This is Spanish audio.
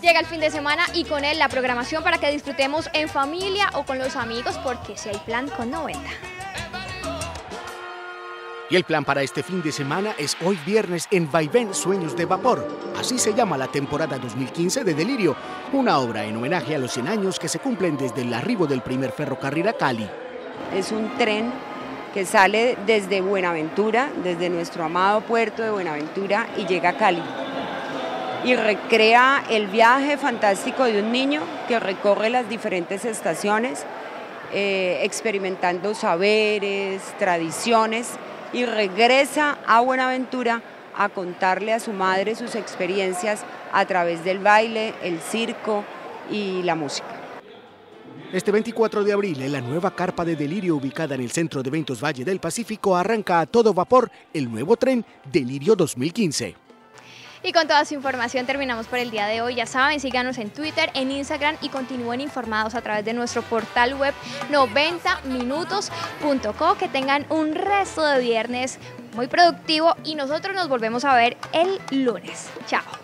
Llega el fin de semana y con él la programación para que disfrutemos en familia o con los amigos, porque si hay plan con 90. Y el plan para este fin de semana es hoy viernes en Vaivén Sueños de Vapor. Así se llama la temporada 2015 de Delirio, una obra en homenaje a los 100 años que se cumplen desde el arribo del primer ferrocarril a Cali. Es un tren que sale desde Buenaventura, desde nuestro amado puerto de Buenaventura, y llega a Cali. Y recrea el viaje fantástico de un niño que recorre las diferentes estaciones, experimentando saberes, tradiciones, y regresa a Buenaventura a contarle a su madre sus experiencias a través del baile, el circo y la música. Este 24 de abril, en la nueva carpa de Delirio ubicada en el Centro de Eventos Valle del Pacífico, arranca a todo vapor el nuevo tren Delirio 2015. Y con toda su información terminamos por el día de hoy. Ya saben, síganos en Twitter, en Instagram y continúen informados a través de nuestro portal web 90minutos.co. Que tengan un resto de viernes muy productivo y nosotros nos volvemos a ver el lunes. Chao.